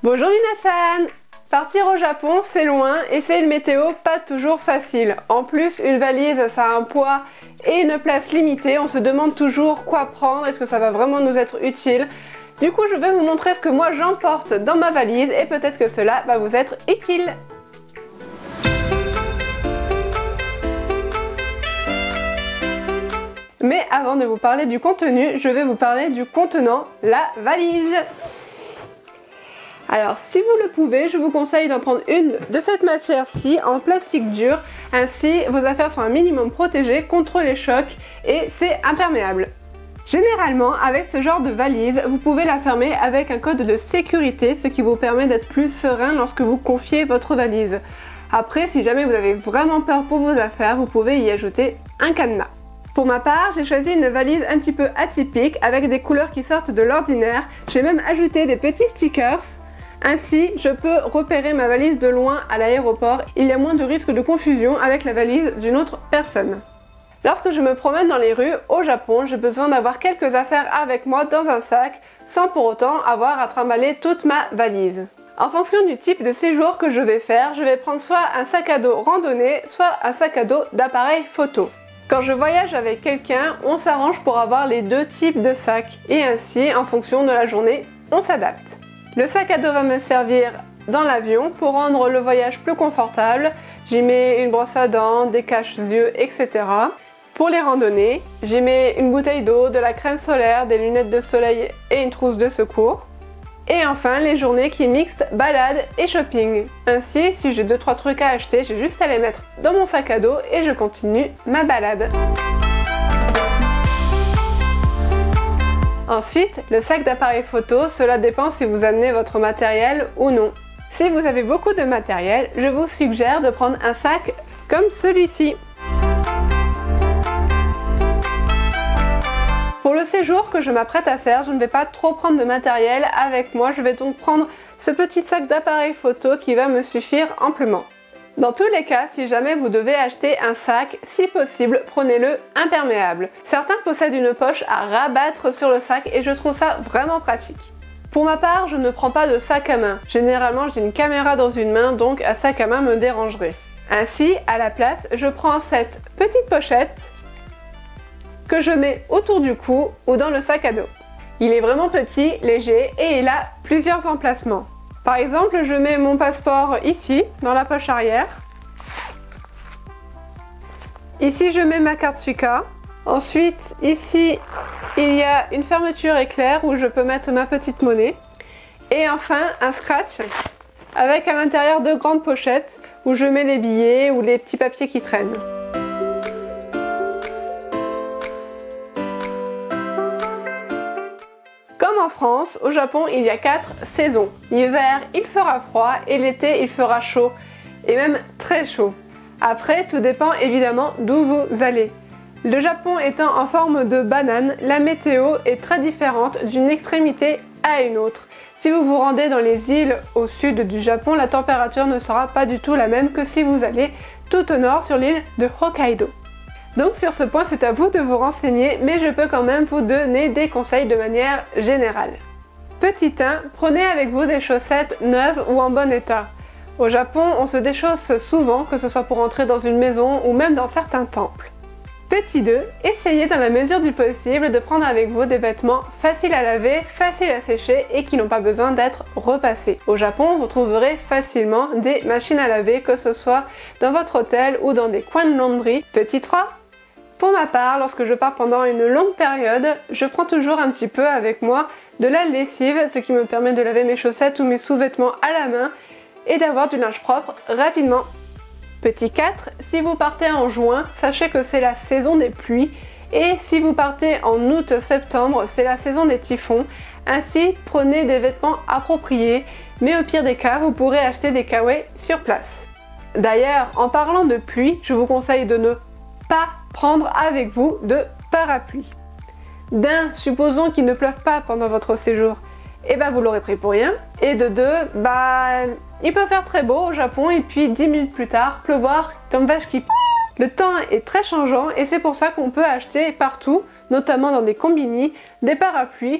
Bonjour minasan! Partir au Japon, c'est loin et c'est une météo pas toujours facile. En plus, une valise, ça a un poids et une place limitée. On se demande toujours quoi prendre, est-ce que ça va vraiment nous être utile? Du coup, je vais vous montrer ce que moi j'emporte dans ma valise et peut-être que cela va vous être utile. Mais avant de vous parler du contenu, je vais vous parler du contenant, la valise. Alors si vous le pouvez, je vous conseille d'en prendre une de cette matière-ci en plastique dur. Ainsi, vos affaires sont un minimum protégées contre les chocs et c'est imperméable. Généralement, avec ce genre de valise, vous pouvez la fermer avec un code de sécurité, ce qui vous permet d'être plus serein lorsque vous confiez votre valise. Après, si jamais vous avez vraiment peur pour vos affaires, vous pouvez y ajouter un cadenas. Pour ma part, j'ai choisi une valise un petit peu atypique avec des couleurs qui sortent de l'ordinaire. J'ai même ajouté des petits stickers. Ainsi, je peux repérer ma valise de loin à l'aéroport. Il y a moins de risque de confusion avec la valise d'une autre personne. Lorsque je me promène dans les rues au Japon, j'ai besoin d'avoir quelques affaires avec moi dans un sac, sans pour autant avoir à trimballer toute ma valise. En fonction du type de séjour que je vais faire, je vais prendre soit un sac à dos randonnée, soit un sac à dos d'appareil photo. Quand je voyage avec quelqu'un, on s'arrange pour avoir les deux types de sacs et ainsi, en fonction de la journée, on s'adapte. Le sac à dos va me servir dans l'avion pour rendre le voyage plus confortable. J'y mets une brosse à dents, des cache-yeux, etc. Pour les randonnées, j'y mets une bouteille d'eau, de la crème solaire, des lunettes de soleil et une trousse de secours. Et enfin, les journées qui mixent balade et shopping. Ainsi, si j'ai 2-3 trucs à acheter, j'ai juste à les mettre dans mon sac à dos et je continue ma balade. Ensuite, le sac d'appareil photo, cela dépend si vous amenez votre matériel ou non. Si vous avez beaucoup de matériel, je vous suggère de prendre un sac comme celui-ci. Pour le séjour que je m'apprête à faire, je ne vais pas trop prendre de matériel avec moi, je vais donc prendre ce petit sac d'appareil photo qui va me suffire amplement. Dans tous les cas, si jamais vous devez acheter un sac, si possible, prenez-le imperméable. Certains possèdent une poche à rabattre sur le sac et je trouve ça vraiment pratique. Pour ma part, je ne prends pas de sac à main. Généralement, j'ai une caméra dans une main, donc un sac à main me dérangerait. Ainsi, à la place, je prends cette petite pochette que je mets autour du cou ou dans le sac à dos. Il est vraiment petit, léger et il a plusieurs emplacements. Par exemple, je mets mon passeport ici, dans la poche arrière. Ici, je mets ma carte Suica. Ensuite, ici, il y a une fermeture éclair où je peux mettre ma petite monnaie. Et enfin, un scratch avec à l'intérieur deux grandes pochettes où je mets les billets ou les petits papiers qui traînent. Comme en France, au Japon, il y a 4 saisons. L'hiver, il fera froid et l'été, il fera chaud. Et même très chaud. Après, tout dépend évidemment d'où vous allez. Le Japon étant en forme de banane, la météo est très différente d'une extrémité à une autre. Si vous vous rendez dans les îles au sud du Japon, la température ne sera pas du tout la même que si vous allez tout au nord sur l'île de Hokkaido. Donc sur ce point, c'est à vous de vous renseigner, mais je peux quand même vous donner des conseils de manière générale. Petit 1, prenez avec vous des chaussettes neuves ou en bon état. Au Japon, on se déchausse souvent, que ce soit pour entrer dans une maison ou même dans certains temples. Petit 2, essayez dans la mesure du possible de prendre avec vous des vêtements faciles à laver, faciles à sécher et qui n'ont pas besoin d'être repassés. Au Japon, vous trouverez facilement des machines à laver, que ce soit dans votre hôtel ou dans des coins de laundry. Petit 3, pour ma part, lorsque je pars pendant une longue période, je prends toujours un petit peu avec moi de la lessive, ce qui me permet de laver mes chaussettes ou mes sous-vêtements à la main et d'avoir du linge propre rapidement. Petit 4, si vous partez en juin, sachez que c'est la saison des pluies et si vous partez en août-septembre, c'est la saison des typhons. Ainsi, prenez des vêtements appropriés, mais au pire des cas, vous pourrez acheter des kawaii sur place. D'ailleurs, en parlant de pluie, je vous conseille de ne pas prendre avec vous de parapluie. D'un, supposons qu'il ne pleuve pas pendant votre séjour, et vous l'aurez pris pour rien. Et de deux, il peut faire très beau au Japon et puis 10 minutes plus tard, pleuvoir comme vache qui... Le temps est très changeant et c'est pour ça qu'on peut acheter partout, notamment dans des combini, des parapluies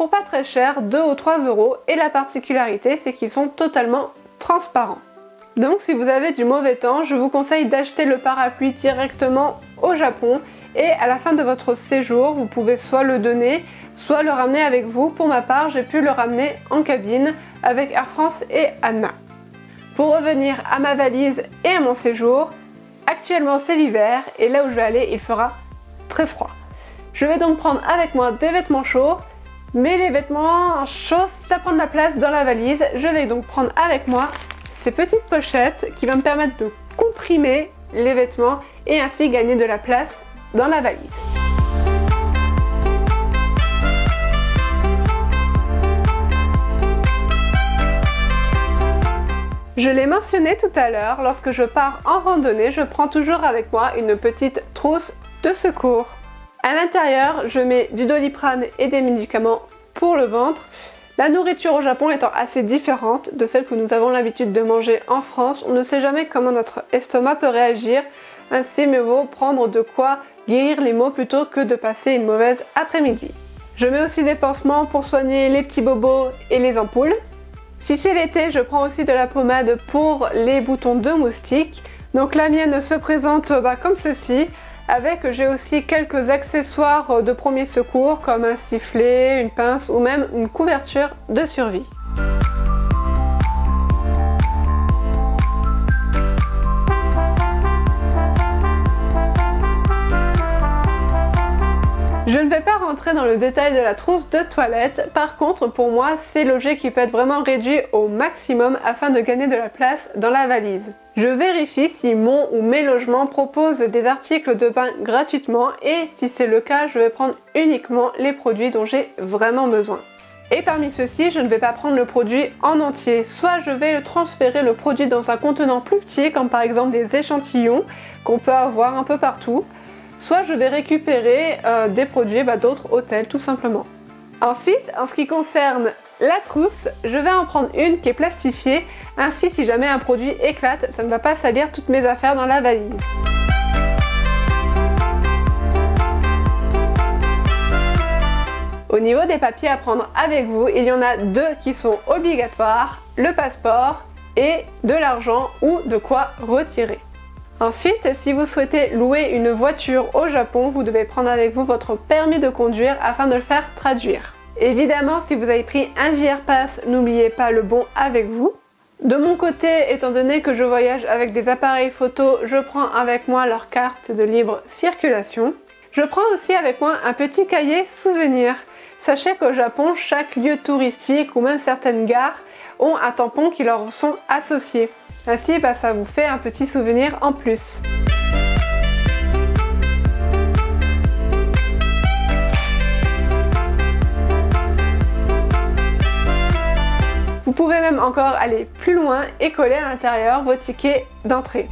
pour pas très cher, 2 ou 3 euros, et la particularité c'est qu'ils sont totalement transparents. Donc si vous avez du mauvais temps, je vous conseille d'acheter le parapluie directement au Japon et à la fin de votre séjour, vous pouvez soit le donner, soit le ramener avec vous. Pour ma part, j'ai pu le ramener en cabine avec Air France et Anna. Pour revenir à ma valise et à mon séjour, actuellement c'est l'hiver et là où je vais aller, il fera très froid. Je vais donc prendre avec moi des vêtements chauds, mais les vêtements chauds, ça prend de la place dans la valise. Je vais donc prendre avec moi ces petites pochettes qui vont me permettre de comprimer les vêtements et ainsi gagner de la place dans la valise. Je l'ai mentionné tout à l'heure, lorsque je pars en randonnée, je prends toujours avec moi une petite trousse de secours. À l'intérieur, je mets du Doliprane et des médicaments pour le ventre. La nourriture au Japon étant assez différente de celle que nous avons l'habitude de manger en France, on ne sait jamais comment notre estomac peut réagir. Ainsi, mieux vaut prendre de quoi guérir les maux plutôt que de passer une mauvaise après-midi. Je mets aussi des pansements pour soigner les petits bobos et les ampoules. Si c'est l'été, je prends aussi de la pommade pour les boutons de moustiques. Donc la mienne se présente comme ceci. Avec, j'ai aussi quelques accessoires de premier secours comme un sifflet, une pince ou même une couverture de survie. Je ne vais pas rentrer dans le détail de la trousse de toilette, par contre pour moi c'est l'objet qui peut être vraiment réduit au maximum afin de gagner de la place dans la valise. Je vérifie si mon ou mes logements proposent des articles de bain gratuitement et si c'est le cas, je vais prendre uniquement les produits dont j'ai vraiment besoin. Et parmi ceux-ci, je ne vais pas prendre le produit en entier, soit je vais transférer le produit dans un contenant plus petit comme par exemple des échantillons qu'on peut avoir un peu partout, soit je vais récupérer des produits d'autres hôtels tout simplement. Ensuite, en ce qui concerne la trousse, je vais en prendre une qui est plastifiée, ainsi si jamais un produit éclate, ça ne va pas salir toutes mes affaires dans la valise. Au niveau des papiers à prendre avec vous, il y en a deux qui sont obligatoires, le passeport et de l'argent ou de quoi retirer. Ensuite, si vous souhaitez louer une voiture au Japon, vous devez prendre avec vous votre permis de conduire afin de le faire traduire. Évidemment, si vous avez pris un JR Pass, n'oubliez pas le bon avec vous. De mon côté, étant donné que je voyage avec des appareils photo, je prends avec moi leur carte de libre circulation. Je prends aussi avec moi un petit cahier souvenir. Sachez qu'au Japon, chaque lieu touristique ou même certaines gares ont un tampon qui leur sont associés. Ainsi, ça vous fait un petit souvenir en plus. Vous pouvez même encore aller plus loin et coller à l'intérieur vos tickets d'entrée.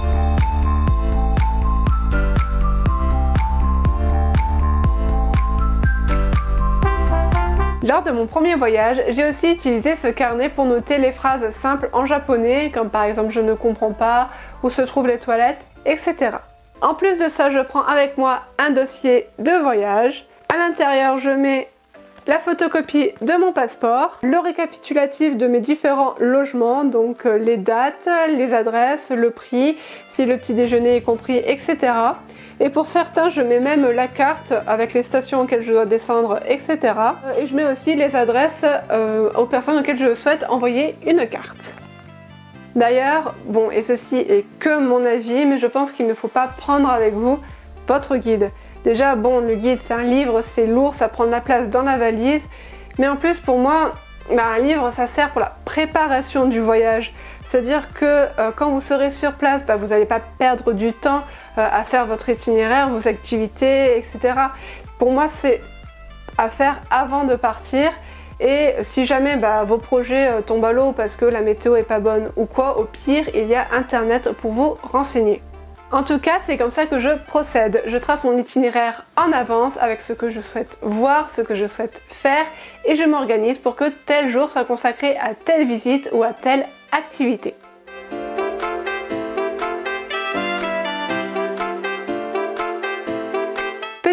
Lors de mon premier voyage, j'ai aussi utilisé ce carnet pour noter les phrases simples en japonais, comme par exemple je ne comprends pas, où se trouvent les toilettes, etc. En plus de ça, je prends avec moi un dossier de voyage. À l'intérieur, je mets la photocopie de mon passeport, le récapitulatif de mes différents logements, donc les dates, les adresses, le prix, si le petit déjeuner est compris, etc. Et pour certains, je mets même la carte avec les stations auxquelles je dois descendre, etc. Et je mets aussi les adresses aux personnes auxquelles je souhaite envoyer une carte. D'ailleurs, bon, et ceci est que mon avis, mais je pense qu'il ne faut pas prendre avec vous votre guide. Déjà, bon, le guide, c'est un livre, c'est lourd, ça prend de la place dans la valise. Mais en plus, pour moi, un livre, ça sert pour la préparation du voyage. C'est-à-dire que quand vous serez sur place, vous n'allez pas perdre du temps à faire votre itinéraire, vos activités, etc. Pour moi, c'est à faire avant de partir. Et si jamais vos projets tombent à l'eau parce que la météo est pas bonne ou quoi, au pire, il y a Internet pour vous renseigner. En tout cas, c'est comme ça que je procède. Je trace mon itinéraire en avance avec ce que je souhaite voir, ce que je souhaite faire et je m'organise pour que tel jour soit consacré à telle visite ou à telle activité.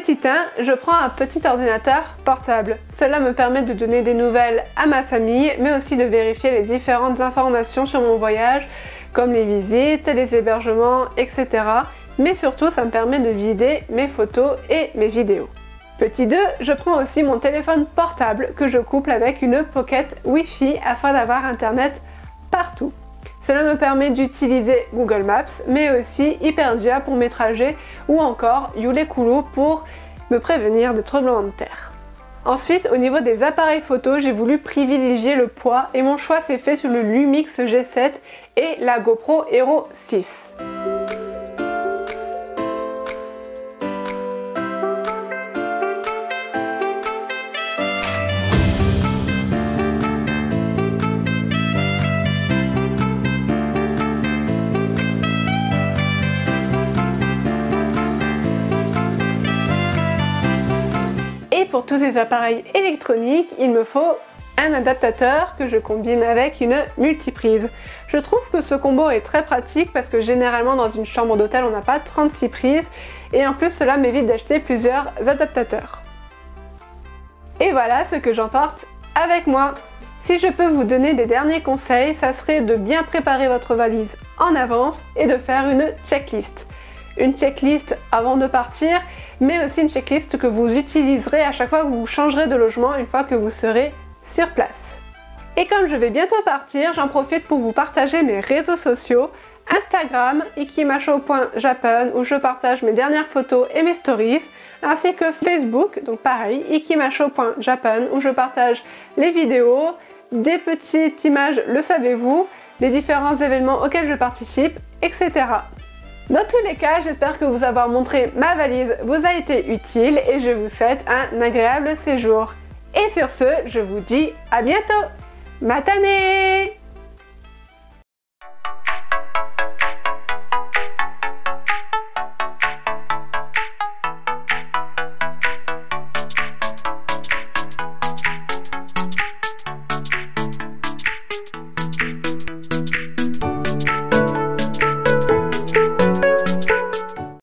Petit 1, je prends un petit ordinateur portable. Cela me permet de donner des nouvelles à ma famille, mais aussi de vérifier les différentes informations sur mon voyage, comme les visites, les hébergements, etc. Mais surtout, ça me permet de vider mes photos et mes vidéos. Petit 2, je prends aussi mon téléphone portable que je couple avec une pocket Wi-Fi afin d'avoir internet partout. Cela me permet d'utiliser Google Maps, mais aussi Hyperdia pour mes trajets ou encore Youlekulu pour me prévenir des tremblements de terre. Ensuite, au niveau des appareils photo, j'ai voulu privilégier le poids et mon choix s'est fait sur le Lumix G7 et la GoPro Hero 6. Et pour tous ces appareils électroniques, il me faut un adaptateur que je combine avec une multiprise. Je trouve que ce combo est très pratique parce que généralement dans une chambre d'hôtel on n'a pas 36 prises et en plus cela m'évite d'acheter plusieurs adaptateurs. Et voilà ce que j'emporte avec moi. Si je peux vous donner des derniers conseils, ça serait de bien préparer votre valise en avance et de faire une checklist. Une checklist avant de partir, mais aussi une checklist que vous utiliserez à chaque fois que vous changerez de logement une fois que vous serez sur place. Et comme je vais bientôt partir, j'en profite pour vous partager mes réseaux sociaux, Instagram ikimasho.japan où je partage mes dernières photos et mes stories, ainsi que Facebook, donc pareil, ikimasho.japan où je partage les vidéos, des petites images, le savez-vous, des différents événements auxquels je participe, etc. Dans tous les cas, j'espère que vous avoir montré ma valise vous a été utile et je vous souhaite un agréable séjour. Et sur ce, je vous dis à bientôt. Matane!